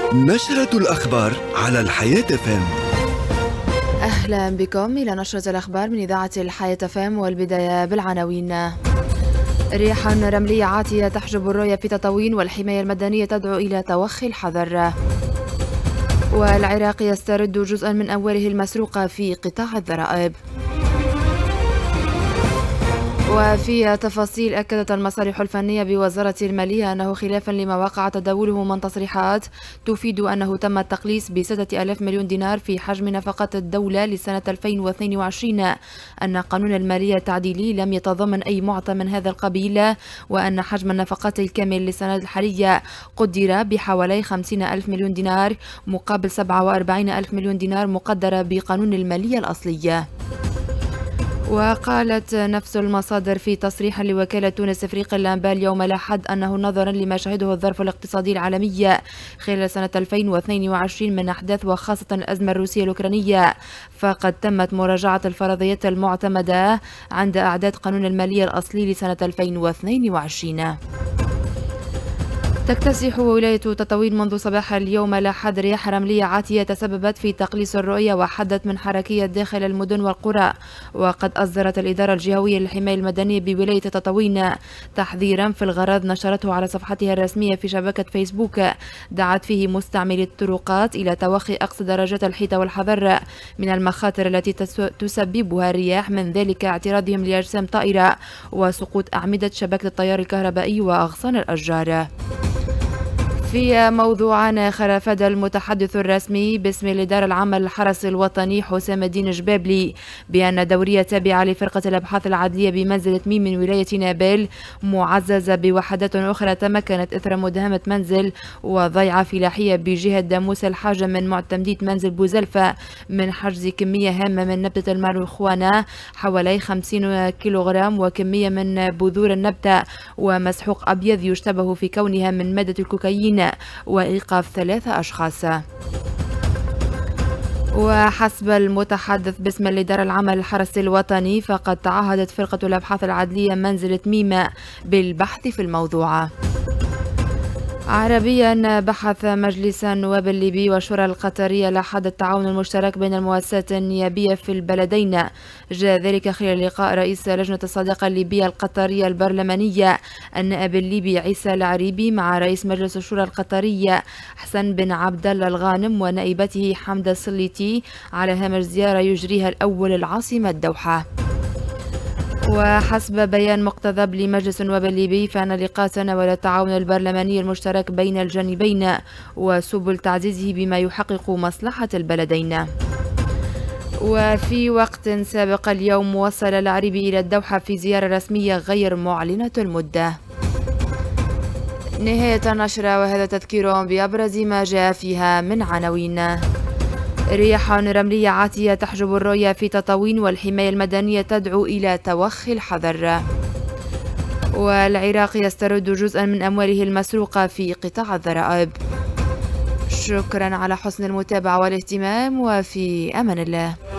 نشرة الأخبار على الحياة فم. أهلا بكم إلى نشرة الأخبار من إذاعة الحياة فم، والبداية بالعناوين. رياح رملية عاتية تحجب الرؤية في تطاوين، والحماية المدنية تدعو إلى توخي الحذر. والعراق يسترد جزءا من أمواله المسروقة في قطاع الضرائب. وفي تفاصيل، أكدت المصالح الفنية بوزارة المالية أنه خلافا لما وقع تداوله من تصريحات تفيد أنه تم التقليص ب6,000 مليون دينار في حجم نفقات الدولة لسنة 2022، أن قانون المالية التعديلي لم يتضمن أي معطى من هذا القبيل، وأن حجم النفقات الكامل للسنة الحالية قدر بحوالي 50,000 مليون دينار مقابل 47,000 مليون دينار مقدرة بقانون المالية الأصلي. وقالت نفس المصادر في تصريح لوكالة تونس إفريقيا الأنباء يوم الأحد أنه نظرا لما شهده الظرف الاقتصادي العالمي خلال سنة 2022 من أحداث، وخاصة الأزمة الروسية الأوكرانية، فقد تمت مراجعة الفرضيات المعتمدة عند أعداد قانون المالية الأصلي لسنة 2022. تكتسح ولاية تطاوين منذ صباح اليوم الأحد رياح رملية عاتية تسببت في تقليص الرؤية وحدت من حركية داخل المدن والقرى. وقد أصدرت الإدارة الجهوية للحماية المدنية بولاية تطاوين تحذيرا في الغرض نشرته على صفحتها الرسمية في شبكة فيسبوك، دعت فيه مستعملي الطرقات إلى توخي أقصى درجات الحيطة والحذر من المخاطر التي تسببها الرياح، من ذلك اعتراضهم لأجسام طائرة وسقوط أعمدة شبكة التيار الكهربائي وأغصان الأشجار. في موضوع آخر، أفاد المتحدث الرسمي باسم الإدارة العامة للحرس الوطني حسام الدين جبابلي بأن دورية تابعة لفرقة الأبحاث العدلية بمنزلة ميم من ولاية نابل، معززة بوحدات أخرى، تمكنت إثر مداهمة منزل وضيعة فلاحية بجهة داموس الحاجة من معتمدية منزل بوزلفة من حجز كمية هامة من نبتة الماريخوانا حوالي 50 كيلوغرام، وكمية من بذور النبتة ومسحوق أبيض يشتبه في كونها من مادة الكوكايين، وإيقاف 3 أشخاص. وحسب المتحدث باسم الإدارة العامة للحرس الوطني، فقد تعهدت فرقة الأبحاث العدلية منزلة ميم بالبحث في الموضوع. عربيا، بحث مجلس النواب الليبي والشورى القطرية لحد التعاون المشترك بين المؤسسات النيابية في البلدين. جاء ذلك خلال لقاء رئيس لجنة الصداقة الليبية القطرية البرلمانية النائب الليبي عيسى العريبي مع رئيس مجلس الشورى القطرية حسن بن عبد الله الغانم ونائبته حمدة السليتي على هامش زيارة يجريها الأول العاصمة الدوحة. وحسب بيان مقتضب لمجلس النواب الليبي، فإن اللقاء تناول التعاون البرلماني المشترك بين الجانبين وسبل تعزيزه بما يحقق مصلحة البلدين. وفي وقت سابق اليوم، وصل العريبي إلى الدوحة في زيارة رسمية غير معلنة المدة. نهاية النشرة، وهذا تذكير بأبرز ما جاء فيها من عناوين. رياح رملية عاتية تحجب الرؤية في تطاوين، والحماية المدنية تدعو إلى توخي الحذر. والعراق يسترد جزءا من أمواله المسروقة في قطاع الضرائب. شكرا على حسن المتابعة والاهتمام، وفي أمان الله.